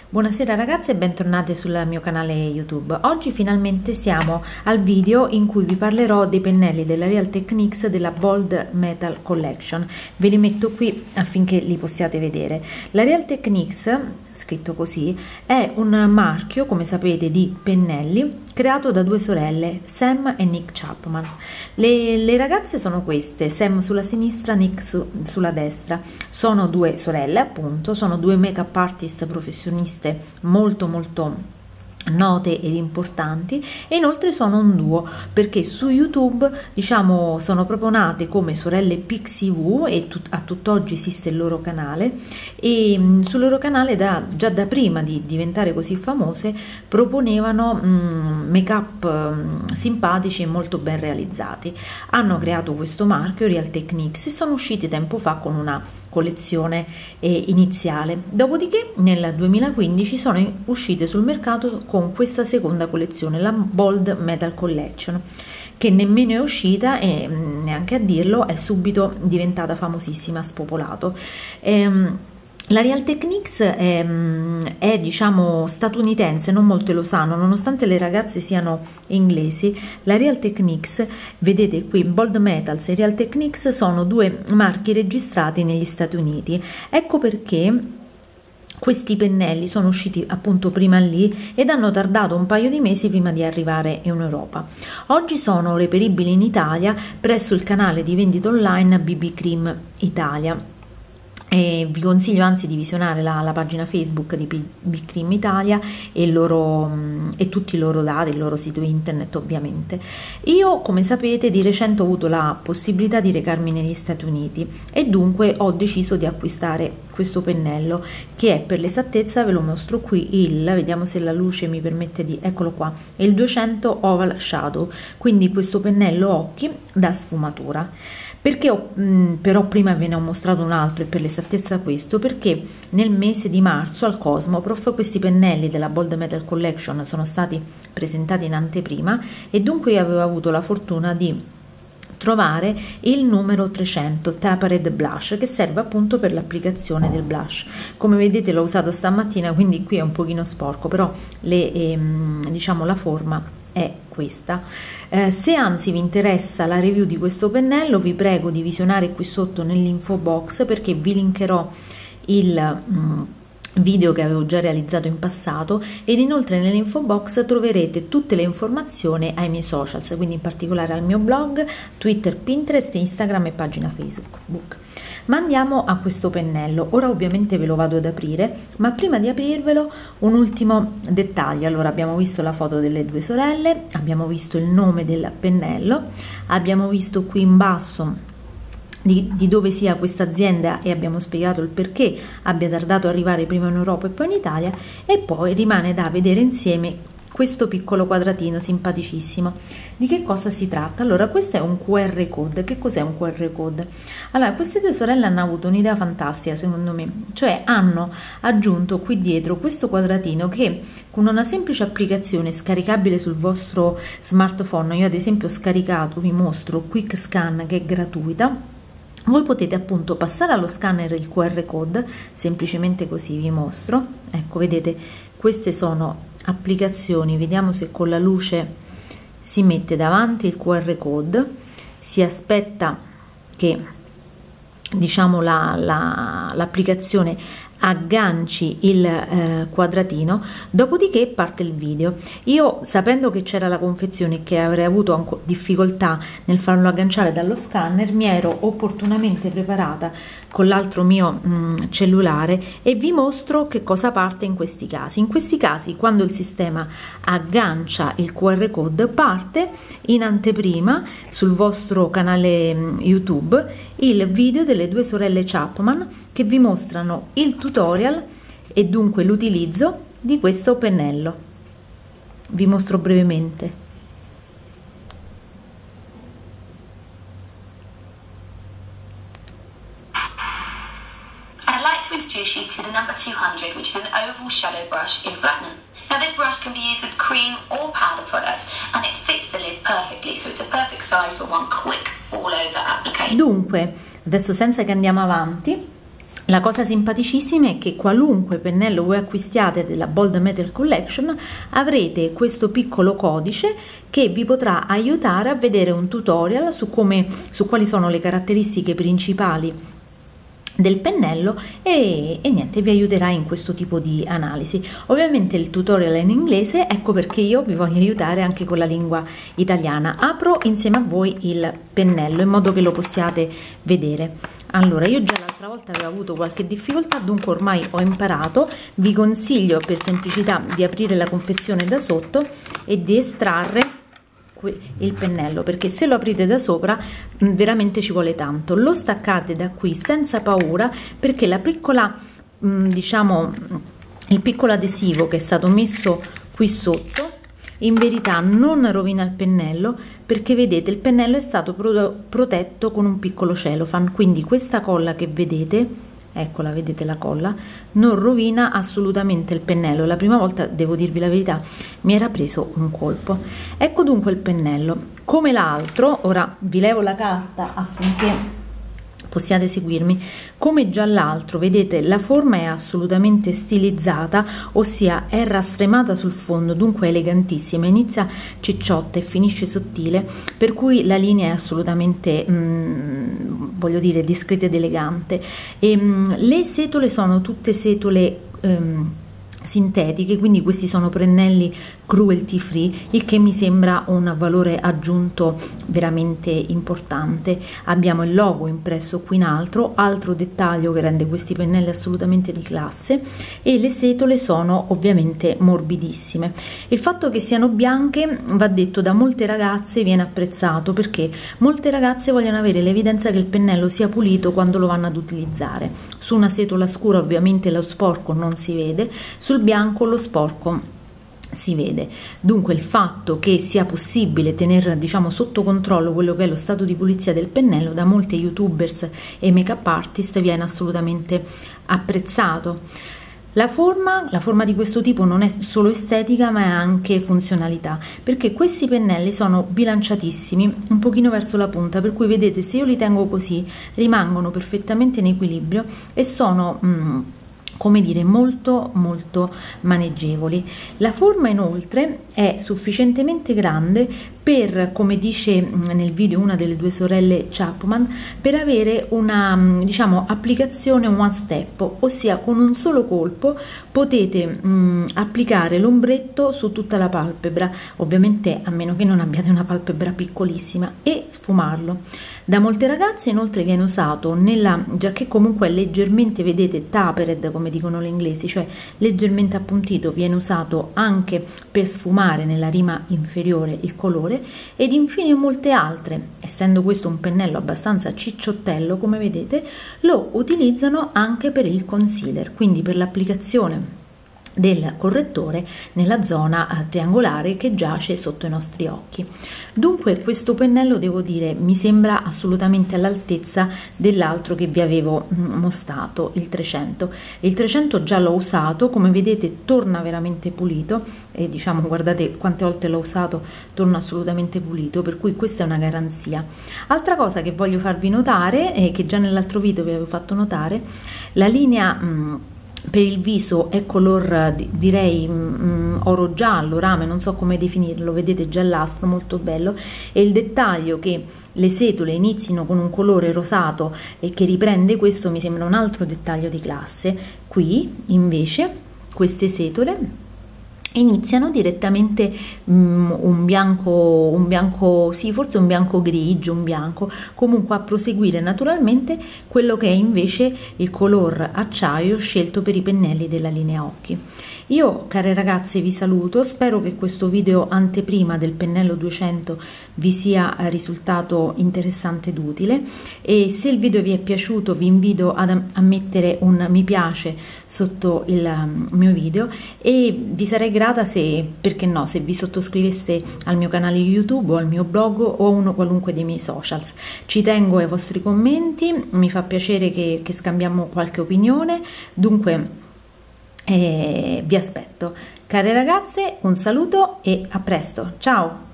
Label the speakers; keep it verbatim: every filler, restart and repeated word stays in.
Speaker 1: Buonasera ragazze e bentornate sul mio canale YouTube. Oggi finalmente siamo al video in cui vi parlerò dei pennelli della Real Techniques della Bold Metal Collection. Ve li metto qui affinché li possiate vedere. La Real Techniques, scritto così, è un marchio, come sapete, di pennelli creato da due sorelle, Sam e Nick Chapman. Le, le ragazze sono queste, Sam sulla sinistra, Nick su, sulla destra. Sono due sorelle, appunto, sono due make-up artist professioniste molto molto note ed importanti, e inoltre sono un duo perché su YouTube, diciamo, sono proprio nate come sorelle Pixie Woo e tut a tutt'oggi esiste il loro canale, e mh, sul loro canale da, già da prima di diventare così famose proponevano make up simpatici e molto ben realizzati. Hanno creato questo marchio Real Techniques e sono usciti tempo fa con una collezione eh, iniziale. Dopodiché nel duemilaquindici sono uscite sul mercato con questa seconda collezione, la Bold Metal Collection, che nemmeno è uscita e neanche a dirlo è subito diventata famosissima, spopolato. Ehm, La Real Techniques è, è diciamo statunitense, non molte lo sanno, nonostante le ragazze siano inglesi. La Real Techniques, vedete qui, Bold Metals e Real Techniques sono due marchi registrati negli Stati Uniti. Ecco perché questi pennelli sono usciti appunto prima lì ed hanno tardato un paio di mesi prima di arrivare in Europa. Oggi sono reperibili in Italia presso il canale di vendita online B B Cream Italia. E vi consiglio anzi di visionare la, la pagina Facebook di B B Cream Italia e, il loro, e tutti i loro dati, il loro sito internet ovviamente. Io, come sapete, di recente ho avuto la possibilità di recarmi negli Stati Uniti e dunque ho deciso di acquistare questo pennello, che è, per l'esattezza ve lo mostro qui, il, vediamo se la luce mi permette di, eccolo qua, è il duecento Oval Shadow, quindi questo pennello occhi da sfumatura. Perché ho, mh, però prima ve ne ho mostrato un altro, e per l'esattezza questo, perché nel mese di marzo al Cosmoprof questi pennelli della Bold Metal Collection sono stati presentati in anteprima e dunque io avevo avuto la fortuna di trovare il numero trecento Tapered Blush, che serve appunto per l'applicazione del blush. Come vedete l'ho usato stamattina, quindi qui è un pochino sporco, però le, ehm, diciamo la forma è questa. Eh, se anzi vi interessa la review di questo pennello, vi prego di visionare qui sotto nell'info box, perché vi linkerò il mm, video che avevo già realizzato in passato, ed inoltre nell'info box troverete tutte le informazioni ai miei socials, quindi in particolare al mio blog, Twitter, Pinterest, Instagram e pagina Facebook. Ma andiamo a questo pennello. Ora ovviamente ve lo vado ad aprire, ma prima di aprirvelo un ultimo dettaglio. Allora, abbiamo visto la foto delle due sorelle, abbiamo visto il nome del pennello, abbiamo visto qui in basso Di, di dove sia questa azienda e abbiamo spiegato il perché abbia tardato ad arrivare prima in Europa e poi in Italia, e poi rimane da vedere insieme questo piccolo quadratino simpaticissimo. Di che cosa si tratta? Allora, questo è un Q R code. Che cos'è un Q R code? Allora, queste due sorelle hanno avuto un'idea fantastica secondo me, cioè hanno aggiunto qui dietro questo quadratino che con una semplice applicazione scaricabile sul vostro smartphone, io ad esempio ho scaricato, vi mostro Quick Scan, che è gratuita, voi potete appunto passare allo scanner il Q R code, semplicemente così vi mostro, ecco, vedete, queste sono applicazioni, vediamo se con la luce si mette davanti il Q R code, si aspetta che, diciamo, l'applicazione la, la, agganci il eh, quadratino, dopodiché parte il video. Io, sapendo che c'era la confezione e che avrei avuto difficoltà nel farlo agganciare dallo scanner, mi ero opportunamente preparata con l'altro mio mh, cellulare e vi mostro che cosa parte in questi casi. In questi casi, quando il sistema aggancia il Q R code, parte in anteprima sul vostro canale mh, YouTube il video delle due sorelle Chapman che vi mostrano il tutorial e dunque l'utilizzo di questo pennello. Vi mostro brevemente.
Speaker 2: Introduce you to the number two hundred, which is an oval shadow brush in platinum. Now this brush can be used with cream or powder products and it fits the lid perfectly, so it's a perfect size for one quick all over application.
Speaker 1: Dunque, adesso senza che andiamo avanti, La cosa simpaticissima è che qualunque pennello voi acquistiate della Bold Metal Collection avrete questo piccolo codice che vi potrà aiutare a vedere un tutorial su come, su quali sono le caratteristiche principali del pennello e, e niente, vi aiuterà in questo tipo di analisi. Ovviamente il tutorial è in inglese, ecco perché io vi voglio aiutare anche con la lingua italiana. Apro insieme a voi il pennello in modo che lo possiate vedere. Allora, io già l'altra volta avevo avuto qualche difficoltà, dunque ormai ho imparato. Vi consiglio per semplicità di aprire la confezione da sotto e di estrarre il pennello, perché se lo aprite da sopra veramente ci vuole tanto. Lo staccate da qui senza paura, perché la piccola, diciamo, il piccolo adesivo che è stato messo qui sotto in verità non rovina il pennello, perché vedete il pennello è stato protetto con un piccolo cellophane, quindi questa colla che vedete, eccola, vedete la colla, non rovina assolutamente il pennello. La prima volta, devo dirvi la verità, mi era preso un colpo. Ecco dunque il pennello come l'altro. Ora vi levo la carta affinché possiate seguirmi. Come già l'altro, vedete, la forma è assolutamente stilizzata, ossia è rastremata sul fondo, dunque elegantissima, inizia cicciotta e finisce sottile, per cui la linea è assolutamente mh, voglio dire discreta ed elegante. E mh, le setole sono tutte setole um, sintetiche, quindi questi sono pennelli cruelty free, il che mi sembra un valore aggiunto veramente importante. Abbiamo il logo impresso qui in alto, altro dettaglio che rende questi pennelli assolutamente di classe, e le setole sono ovviamente morbidissime. Il fatto che siano bianche, va detto, da molte ragazze viene apprezzato, perché molte ragazze vogliono avere l'evidenza che il pennello sia pulito quando lo vanno ad utilizzare. Su una setola scura ovviamente lo sporco non si vede, sul bianco lo sporco si vede. Dunque il fatto che sia possibile tenere, diciamo, sotto controllo quello che è lo stato di pulizia del pennello da molti youtubers e make up artist viene assolutamente apprezzato. La forma, la forma di questo tipo non è solo estetica ma è anche funzionalità, perché questi pennelli sono bilanciatissimi un pochino verso la punta, per cui vedete, se io li tengo così rimangono perfettamente in equilibrio e sono mm, come dire, molto molto maneggevoli. La forma inoltre è sufficientemente grande per, come dice nel video una delle due sorelle Chapman, per avere una, diciamo, applicazione one step, ossia con un solo colpo potete mh, applicare l'ombretto su tutta la palpebra, ovviamente a meno che non abbiate una palpebra piccolissima, e sfumarlo. Da molte ragazze inoltre viene usato nella, già che comunque è leggermente, vedete, tapered come dicono gli inglesi, cioè leggermente appuntito, viene usato anche per sfumare nella rima inferiore il colore. Ed infine molte altre, essendo questo un pennello abbastanza cicciottello come vedete, lo utilizzano anche per il concealer, quindi per l'applicazione del correttore nella zona triangolare che giace sotto i nostri occhi. Dunque questo pennello, devo dire, mi sembra assolutamente all'altezza dell'altro che vi avevo mostrato, il trecento. Il trecento già l'ho usato, come vedete torna veramente pulito, e diciamo, guardate quante volte l'ho usato, torna assolutamente pulito, per cui questa è una garanzia. Altra cosa che voglio farvi notare, e che già nell'altro video vi avevo fatto notare, la linea mh, per il viso è color, direi, mh, oro giallo, rame, non so come definirlo, vedete, giallastro, molto bello, e il dettaglio che le setole inizino con un colore rosato e che riprende questo mi sembra un altro dettaglio di classe. Qui invece queste setole iniziano direttamente um, un bianco, un bianco, sì, forse un bianco grigio, un bianco, comunque a proseguire naturalmente quello che è invece il color acciaio scelto per i pennelli della linea occhi. Io, care ragazze, vi saluto, spero che questo video anteprima del pennello duecento vi sia risultato interessante ed utile, e se il video vi è piaciuto vi invito ad, a mettere un mi piace sotto il um, mio video, e vi sarei grata se, perché no, se vi sottoscriveste al mio canale YouTube o al mio blog o a uno qualunque dei miei socials. Ci tengo ai vostri commenti, mi fa piacere che, che scambiamo qualche opinione, dunque Eh, vi aspetto. Care ragazze, un saluto e a presto, ciao!